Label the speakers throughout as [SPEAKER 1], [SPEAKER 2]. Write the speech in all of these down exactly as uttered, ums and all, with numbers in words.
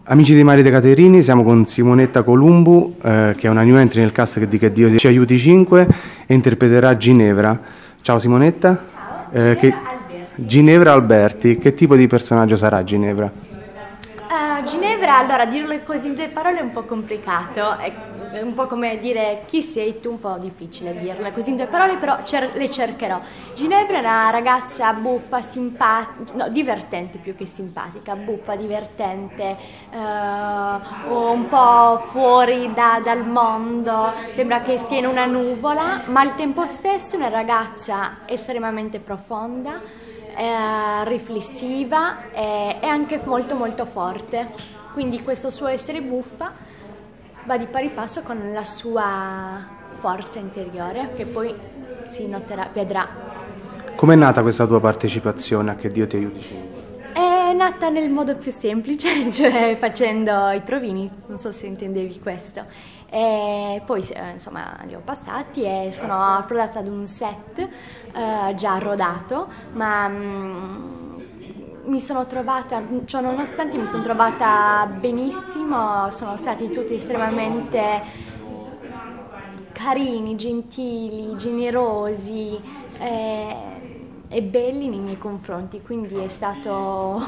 [SPEAKER 1] Amici di Mari De Caterini, siamo con Simonetta Columbu, eh, che è una new entry nel cast di Che Dio ci aiuti cinque e interpreterà Ginevra. Ciao Simonetta.
[SPEAKER 2] Ciao,
[SPEAKER 1] Eh,
[SPEAKER 2] Ginevra
[SPEAKER 1] che...
[SPEAKER 2] Alberti.
[SPEAKER 1] Ginevra Alberti, che tipo di personaggio sarà Ginevra?
[SPEAKER 2] Uh, Ginevra, allora, dirlo così in due parole è un po' complicato, è un po' come dire chi sei tu, un po' difficile dirle così in due parole, però cer le cercherò. Ginevra è una ragazza buffa, simpatica, no, divertente più che simpatica, buffa, divertente, uh, un po' fuori da, dal mondo, sembra che stia in una nuvola, ma al tempo stesso è una ragazza estremamente profonda, eh, riflessiva e, e anche molto molto forte, quindi questo suo essere buffa va di pari passo con la sua forza interiore che poi si noterà, vedrà.
[SPEAKER 1] Com'è nata questa tua partecipazione a Che Dio ti aiuti cinque?
[SPEAKER 2] È nata nel modo più semplice, cioè facendo i provini, non so se intendevi questo. E poi insomma li ho passati e sono approdata ad un set eh, già rodato, ma mh, mi sono trovata, cioè nonostante mi sono trovata benissimo, sono stati tutti estremamente carini, gentili, generosi eh, e belli nei miei confronti, quindi è stato...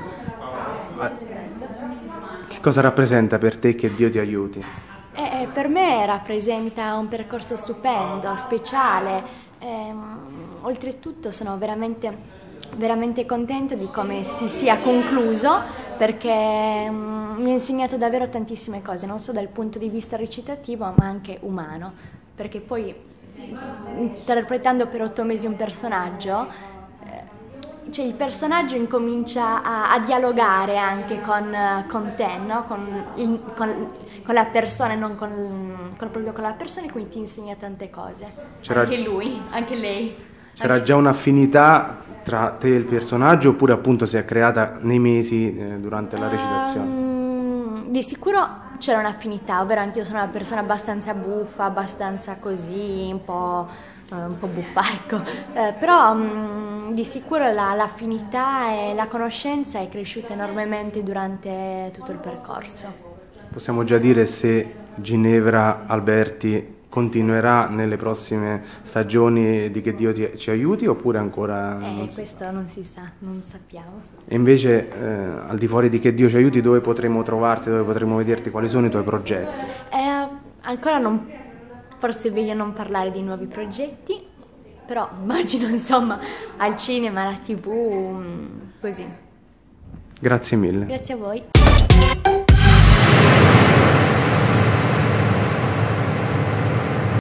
[SPEAKER 1] Che cosa rappresenta per te Che Dio ti aiuti?
[SPEAKER 2] Eh, per me rappresenta un percorso stupendo, speciale, eh, oltretutto sono veramente, veramente contenta di come si sia concluso perché um, mi ha insegnato davvero tantissime cose, non solo dal punto di vista recitativo ma anche umano, perché poi interpretando per otto mesi un personaggio, cioè il personaggio incomincia a, a dialogare anche con, con te, no? con, il, con, con la persona e non con, con, proprio con la persona, e quindi ti insegna tante cose. Anche lui, anche lei.
[SPEAKER 1] C'era già un'affinità tra te e il personaggio oppure appunto si è creata nei mesi eh, durante la recitazione?
[SPEAKER 2] Um, di sicuro c'era un'affinità, ovvero anche io sono una persona abbastanza buffa, abbastanza così, un po'... un po' buffa, ecco, eh, però mh, di sicuro l'affinità e la conoscenza è cresciuta enormemente durante tutto il percorso.
[SPEAKER 1] Possiamo già dire se Ginevra Alberti continuerà nelle prossime stagioni di Che Dio ti, ci aiuti oppure ancora
[SPEAKER 2] eh,
[SPEAKER 1] non
[SPEAKER 2] questo sa. non si sa, non sappiamo.
[SPEAKER 1] E invece eh, al di fuori di Che Dio ci aiuti dove potremo trovarti, dove potremo vederti, quali sono i tuoi progetti?
[SPEAKER 2] Eh, ancora non... Forse è meglio non parlare di nuovi progetti, però immagino insomma al cinema, alla tivù, così.
[SPEAKER 1] Grazie mille.
[SPEAKER 2] Grazie a voi.